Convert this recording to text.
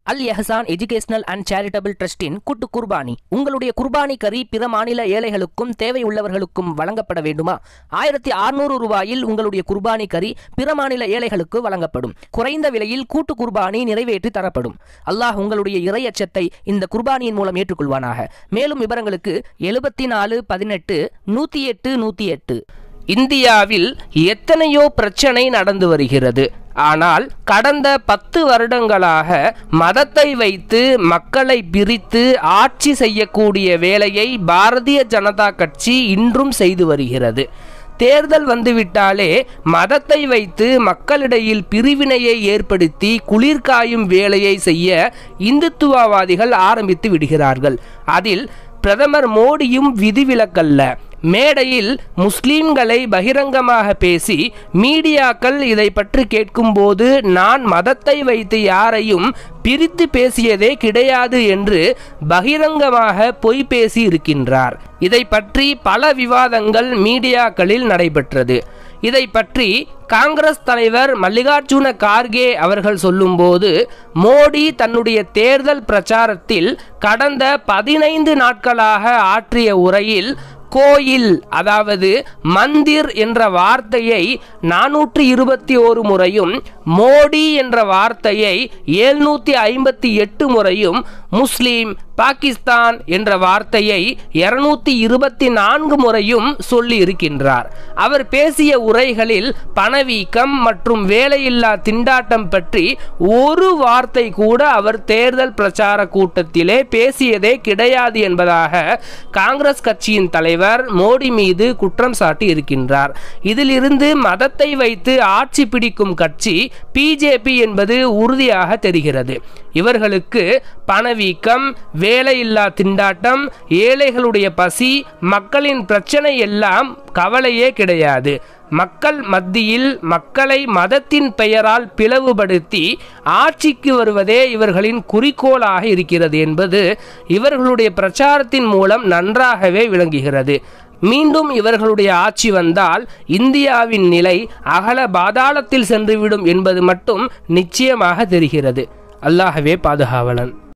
Al Ehsan educational and charitable ட்ரஸ்டின் கூட்டு குர்பானி. உங்களுடைய குர்பானி கறி பிற மாநில ஏழைகளுக்கும் தேவை உள்ளவர்களுக்கும் வழங்கப்பட வேண்டுமா? 1600 ரூபாயில் உங்களுடைய குர்பானி கறி பிற மாநில ஏழைகளுக்கு வழங்கப்படும். குறைந்த விலையில் கூட்டு குர்பானி நிறைவேற்றி தரப்படும். அல்லாஹ் உங்களுடைய இறை அச்சத்தை இந்த குர்பானியின் மூலம் ஏற்றுக்கொள்வானாக. மேலும் விவரங்களுக்கு 74 18 108 108. இந்தியாவில் எத்தனையோ பிரச்சனை நடந்து வருகிறது. ஆனால் கடந்த 10 வருடங்களாக மதத்தை வைத்து மக்களை பிரித்து ஆட்சி செய்யக்கூடிய வேலையை பாரதிய ஜனதா கட்சி இன்றும் செய்து வருகிறது. தேர்தல் வந்துவிட்டாலே மதத்தை வைத்து மக்களிடையில் பிரிவினையை ஏற்படுத்தி குளிர்காயும் வேலையை செய்ய இந்துத்துவவாதிகள் ஆரம்பித்து விடுகிறார்கள். அதில் பிரதமர் மோடியும் விதிவிலக்கல்ல. மேடையில் முஸ்லிம்களை பகிரங்கமாக பேசி மீடியாக்கள் இதை பற்றி கேட்கும்போது நான் மதத்தை வைத்து யாரையும் பிரித்து பேசியதே கிடையாது என்று பகிரங்கமாக பொய் பேசி இருக்கின்றார். இதை பற்றி பல விவாதங்கள் மீடியாக்களில் நடைபெற்றது. இதை பற்றி காங்கிரஸ் தலைவர் மல்லிகார்ஜுன கார்கே அவர்கள் சொல்லும்போது, மோடி தன்னுடைய தேர்தல் பிரச்சாரத்தில் கடந்த 15 நாட்களாக ஆற்றிய உரையில் கோயில் அதாவது மந்திர் என்ற வார்த்தையை 421 முறையும், மோடி என்ற வார்த்தையை 758 முறையும், முஸ்லிம் பாகிஸ்தான் என்ற வார்த்தையை 224 முறையும் சொல்லி இருக்கின்றார். அவர் பேசிய உரைகளில் பணவீக்கம் மற்றும் வேலையில்லா திண்டாட்டம் பற்றி ஒரு வார்த்தை கூட அவர் தேர்தல் பிரச்சார கூட்டத்திலே பேசியதே கிடையாது என்பதாக காங்கிரஸ் கட்சியின் தலைவர் மோடி மீது குற்றம் சாட்டி இருக்கின்றார். இதிலிருந்து மதத்தை வைத்து ஆட்சி பிடிக்கும் கட்சி பிஜேபி என்பது உறுதியாக தெரிகிறது. இவர்களுக்கு பணவீக்கம், வேலையில்லா திண்டாட்டம், ஏழைகளுடைய பசி, மக்களின் பிரச்சனை எல்லாம் கவலையே கிடையாது. மக்கள் மத்தியில் மக்களை மதத்தின் பெயரால் பிளவுபடுத்தி ஆட்சிக்கு வருவதே இவர்களின் குறிக்கோளாக இருக்கிறது என்பது இவர்களுடைய பிரச்சாரத்தின் மூலம் நன்றாகவே விளங்குகிறது. மீண்டும் இவர்களுடைய ஆட்சி வந்தால் இந்தியாவின் நிலை அகல பாதாளத்தில் சென்றுவிடும் என்பது மட்டும் நிச்சயமாக தெரிகிறது. அல்லாஹ்வே பாதுகாவலன்.